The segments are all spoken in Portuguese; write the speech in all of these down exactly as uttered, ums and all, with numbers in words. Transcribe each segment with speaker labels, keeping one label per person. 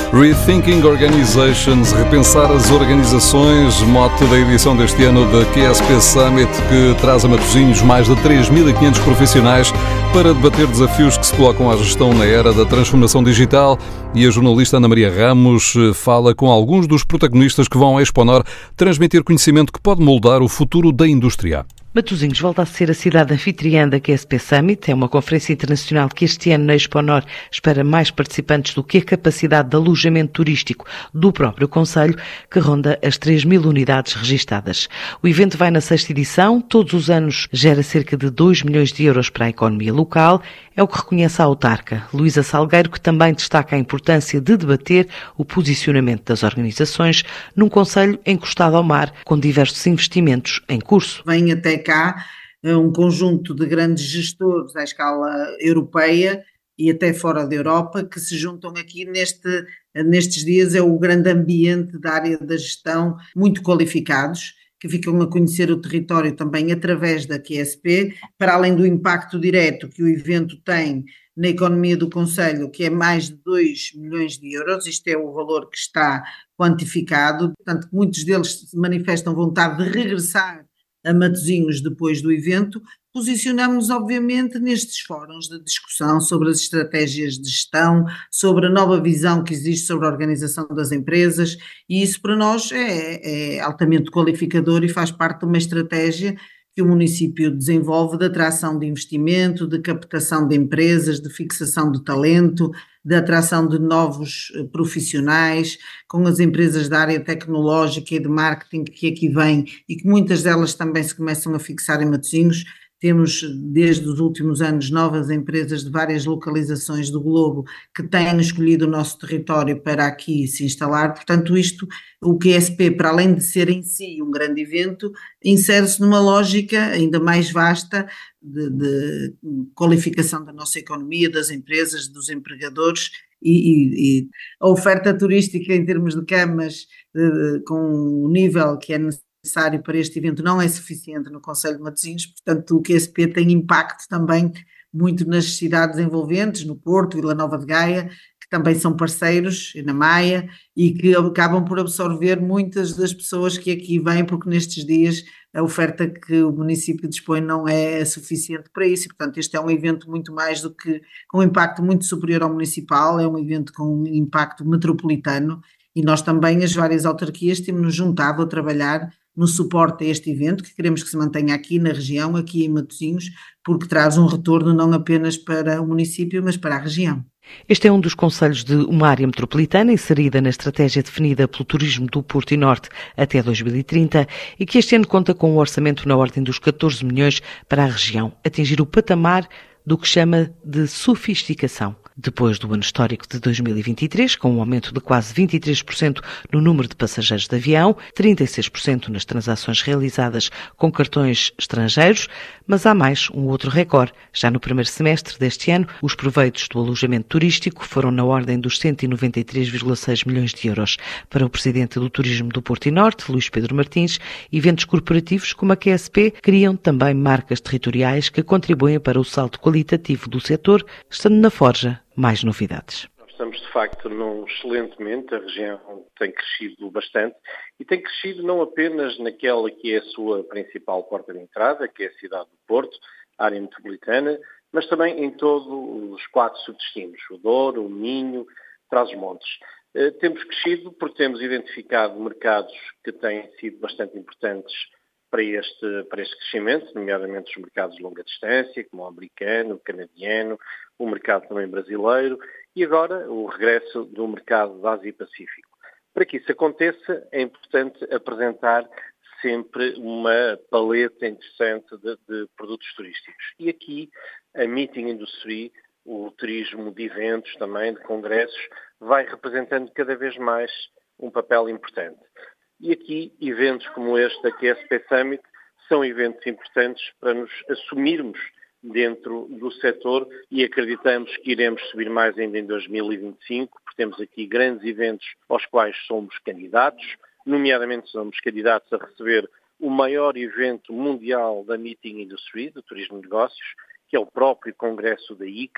Speaker 1: Rethinking Organizations, repensar as organizações, mote da edição deste ano da Q S P Summit, que traz a Matosinhos mais de três mil e quinhentos profissionais para debater desafios que se colocam à gestão na era da transformação digital. E a jornalista Ana Maria Ramos fala com alguns dos protagonistas que vão à Exponor transmitir conhecimento que pode moldar o futuro da indústria.
Speaker 2: Matosinhos volta a ser a cidade anfitriã da Q S P Summit. É uma conferência internacional que este ano na Exponor espera mais participantes do que a capacidade de alojamento turístico do próprio concelho, que ronda as três mil unidades registadas. O evento vai na sexta edição, todos os anos gera cerca de dois milhões de euros para a economia local. É o que reconhece a autarca Luísa Salgueiro, que também destaca a importância de debater o posicionamento das organizações num concelho encostado ao mar, com diversos investimentos em curso.
Speaker 3: Vem até cá um conjunto de grandes gestores à escala europeia e até fora da Europa que se juntam aqui neste, nestes dias. É o grande ambiente da área da gestão, muito qualificados, que ficam a conhecer o território também através da Q S P, para além do impacto direto que o evento tem na economia do concelho, que é mais de dois milhões de euros. Isto é o valor que está quantificado, portanto muitos deles manifestam vontade de regressar a Matosinhos depois do evento. Posicionamos obviamente nestes fóruns de discussão sobre as estratégias de gestão, sobre a nova visão que existe sobre a organização das empresas, e isso para nós é, é altamente qualificador e faz parte de uma estratégia que o município desenvolve de atração de investimento, de captação de empresas, de fixação de talento, de atração de novos profissionais, com as empresas da área tecnológica e de marketing que aqui vêm e que muitas delas também se começam a fixar em Matosinhos. Temos desde os últimos anos novas empresas de várias localizações do globo que têm escolhido o nosso território para aqui se instalar. Portanto, isto, o Q S P, para além de ser em si um grande evento, insere-se numa lógica ainda mais vasta de, de qualificação da nossa economia, das empresas, dos empregadores, e, e, e a oferta turística em termos de camas de, com o nível que é necessário necessário para este evento não é suficiente no concelho de Matosinhos. Portanto o Q S P tem impacto também muito nas cidades envolventes, no Porto, Vila Nova de Gaia, que também são parceiros, e na Maia, e que acabam por absorver muitas das pessoas que aqui vêm, porque nestes dias a oferta que o município dispõe não é suficiente para isso, e portanto este é um evento muito mais do que, com um impacto muito superior ao municipal, é um evento com um impacto metropolitano, e nós também, as várias autarquias, temos-nos juntado a trabalhar no suporte a este evento, que queremos que se mantenha aqui na região, aqui em Matosinhos, porque traz um retorno não apenas para o município, mas para a região.
Speaker 2: Este é um dos concelhos de uma área metropolitana inserida na estratégia definida pelo Turismo do Porto e Norte até dois mil e trinta e que este ano conta com um orçamento na ordem dos catorze milhões para a região atingir o patamar do que chama de sofisticação. Depois do ano histórico de dois mil e vinte e três, com um aumento de quase vinte e três por cento no número de passageiros de avião, trinta e seis por cento nas transações realizadas com cartões estrangeiros, mas há mais um outro recorde. Já no primeiro semestre deste ano, os proveitos do alojamento turístico foram na ordem dos cento e noventa e três vírgula seis milhões de euros. Para o presidente do Turismo do Porto e Norte, Luís Pedro Martins, eventos corporativos como a Q S P criam também marcas territoriais que contribuem para o salto qualitativo do setor, estando na forja mais novidades.
Speaker 4: Nós estamos, de facto, num excelente momento. A região tem crescido bastante e tem crescido não apenas naquela que é a sua principal porta de entrada, que é a cidade do Porto, a área metropolitana, mas também em todos os quatro subdestinos, o Douro, o Minho, Trás-os-Montes. Eh, temos crescido porque temos identificado mercados que têm sido bastante importantes para este, para este crescimento, nomeadamente os mercados de longa distância, como o americano, o canadiano, o mercado também brasileiro e agora o regresso do mercado da Ásia-Pacífico. Para que isso aconteça, é importante apresentar sempre uma paleta interessante de, de produtos turísticos. E aqui a Meeting Industry, o turismo de eventos também, de congressos, vai representando cada vez mais um papel importante. E aqui, eventos como este da Q S P Summit são eventos importantes para nos assumirmos dentro do setor e acreditamos que iremos subir mais ainda em dois mil e vinte e cinco, porque temos aqui grandes eventos aos quais somos candidatos, nomeadamente somos candidatos a receber o maior evento mundial da Meeting Industry, do Turismo de Negócios, que é o próprio Congresso da I C A,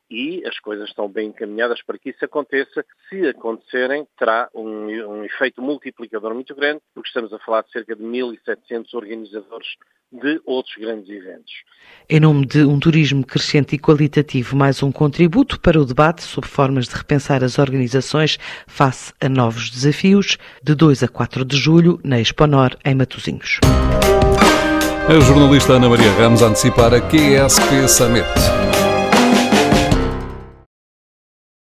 Speaker 4: e as coisas estão bem encaminhadas para que isso aconteça. Se acontecerem, terá um, um efeito multiplicador muito grande, porque estamos a falar de cerca de mil e setecentos organizadores de outros grandes eventos.
Speaker 2: Em nome de um turismo crescente e qualitativo, mais um contributo para o debate sobre formas de repensar as organizações face a novos desafios, de dois a quatro de julho, na Exponor, em Matosinhos.
Speaker 1: A jornalista Ana Maria Ramos a antecipar a Q S P Summit.